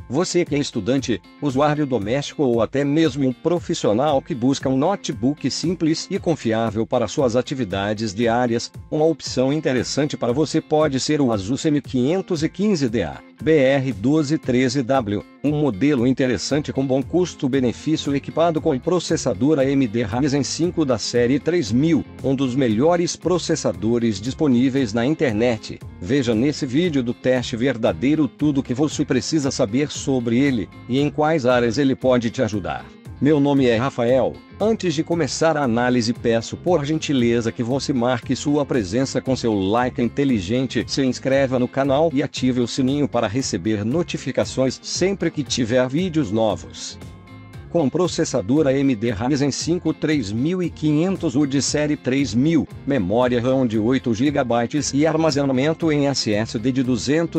Você que é estudante, usuário doméstico ou até mesmo um profissional que busca um notebook simples e confiável para suas atividades diárias, uma opção interessante para você pode ser o Asus M515DA BR1213W, um modelo interessante com bom custo-benefício equipado com processador AMD Ryzen 5 da série 3000, um dos melhores processadores disponíveis na internet. Veja nesse vídeo do teste verdadeiro tudo o que você precisa saber sobre ele, e em quais áreas ele pode te ajudar. Meu nome é Rafael. Antes de começar a análise, peço por gentileza que você marque sua presença com seu like inteligente, se inscreva no canal e ative o sininho para receber notificações sempre que tiver vídeos novos. Com processador AMD Ryzen 5 3500U de série 3000, memória RAM de 8 GB e armazenamento em SSD de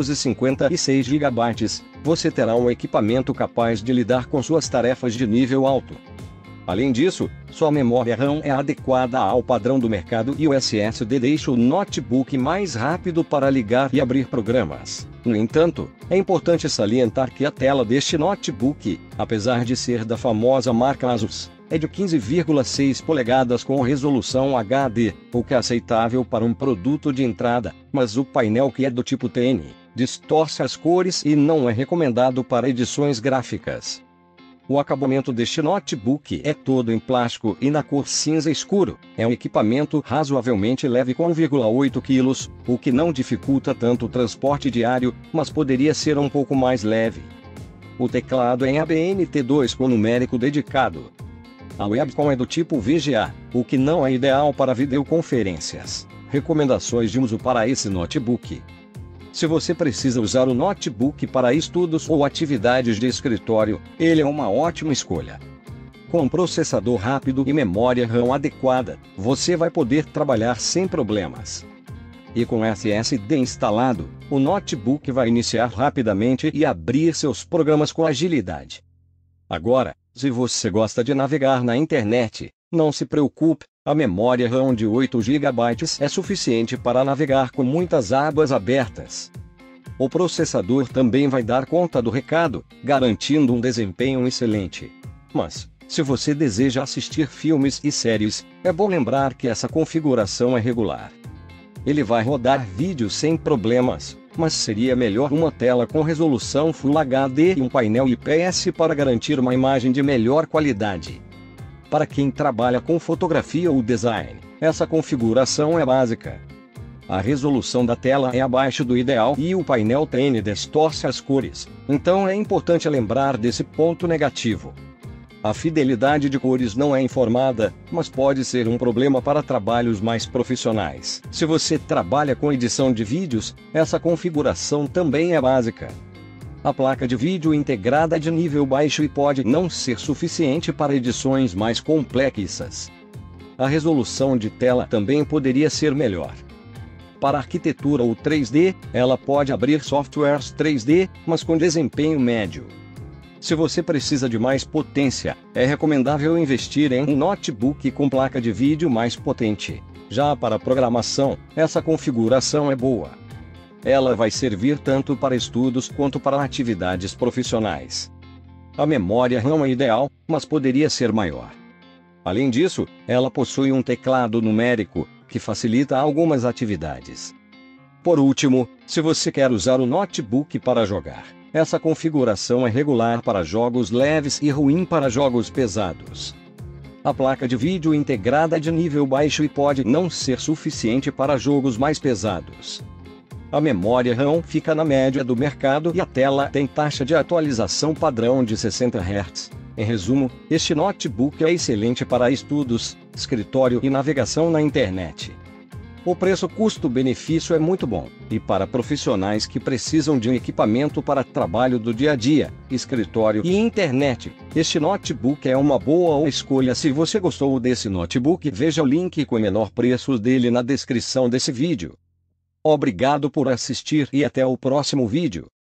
256 GB, você terá um equipamento capaz de lidar com suas tarefas de nível alto. Além disso, sua memória RAM é adequada ao padrão do mercado e o SSD deixa o notebook mais rápido para ligar e abrir programas. No entanto, é importante salientar que a tela deste notebook, apesar de ser da famosa marca Asus, é de 15,6 polegadas com resolução HD, o que é aceitável para um produto de entrada, mas o painel, que é do tipo TN, distorce as cores e não é recomendado para edições gráficas. O acabamento deste notebook é todo em plástico e na cor cinza escuro. É um equipamento razoavelmente leve com 1,8 kg, o que não dificulta tanto o transporte diário, mas poderia ser um pouco mais leve. O teclado é em ABNT2 com numérico dedicado. A webcam é do tipo VGA, o que não é ideal para videoconferências. Recomendações de uso para esse notebook. Se você precisa usar o notebook para estudos ou atividades de escritório, ele é uma ótima escolha. Com processador rápido e memória RAM adequada, você vai poder trabalhar sem problemas. E com SSD instalado, o notebook vai iniciar rapidamente e abrir seus programas com agilidade. Agora, se você gosta de navegar na internet, não se preocupe, a memória RAM de 8 GB é suficiente para navegar com muitas abas abertas. O processador também vai dar conta do recado, garantindo um desempenho excelente. Mas, se você deseja assistir filmes e séries, é bom lembrar que essa configuração é regular. Ele vai rodar vídeos sem problemas, mas seria melhor uma tela com resolução Full HD e um painel IPS para garantir uma imagem de melhor qualidade. Para quem trabalha com fotografia ou design, essa configuração é básica. A resolução da tela é abaixo do ideal e o painel TN distorce as cores, então é importante lembrar desse ponto negativo. A fidelidade de cores não é informada, mas pode ser um problema para trabalhos mais profissionais. Se você trabalha com edição de vídeos, essa configuração também é básica. A placa de vídeo integrada é de nível baixo e pode não ser suficiente para edições mais complexas. A resolução de tela também poderia ser melhor. Para arquitetura ou 3D, ela pode abrir softwares 3D, mas com desempenho médio. Se você precisa de mais potência, é recomendável investir em um notebook com placa de vídeo mais potente. Já para programação, essa configuração é boa. Ela vai servir tanto para estudos quanto para atividades profissionais. A memória RAM é ideal, mas poderia ser maior. Além disso, ela possui um teclado numérico, que facilita algumas atividades. Por último, se você quer usar o notebook para jogar, essa configuração é regular para jogos leves e ruim para jogos pesados. A placa de vídeo integrada é de nível baixo e pode não ser suficiente para jogos mais pesados. A memória RAM fica na média do mercado e a tela tem taxa de atualização padrão de 60 Hz. Em resumo, este notebook é excelente para estudos, escritório e navegação na internet. O preço-custo-benefício é muito bom, e para profissionais que precisam de um equipamento para trabalho do dia a dia, escritório e internet, este notebook é uma boa escolha. Se você gostou desse notebook, veja o link com o menor preço dele na descrição desse vídeo. Obrigado por assistir e até o próximo vídeo.